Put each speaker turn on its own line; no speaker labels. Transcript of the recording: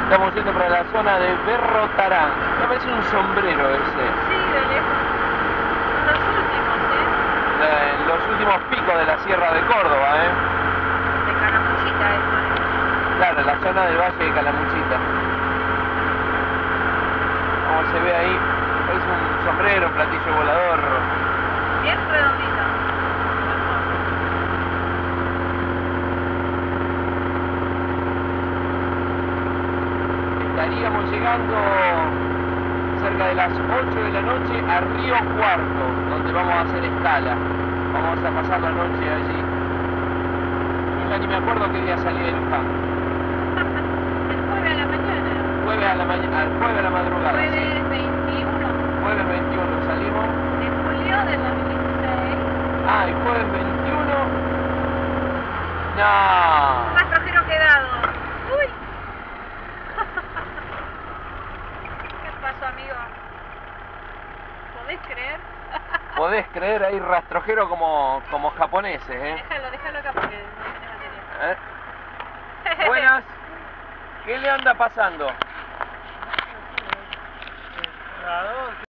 Estamos yendo para la zona de Berrotarán. Me parece un sombrero ese.
Sí, de lejos. Los últimos,
En los últimos picos de la Sierra de Córdoba,
De Calamuchita, esto.
Claro, la zona del Valle de Calamuchita. Como se ve ahí, es un sombrero, un platillo volador.
Bien redondita.
Estaríamos llegando cerca de las 8 de la noche a Río Cuarto, donde vamos a hacer escala. Vamos a pasar la noche allí. Yo ya ni me acuerdo qué día salí de Luján.
El jueves a la mañana.
Jueves a la madrugada.
Jueves 21
Jueves 21 salimos.
de julio del 2016.
Ah, el jueves 21. No.
Rastrojero quedado. Uy. ¿Qué pasó, amigo? ¿Podés creer?
Podés creer, hay rastrojero como japoneses,
Déjalo acá porque no tiene batería.
Buenas. ¿Qué le anda pasando?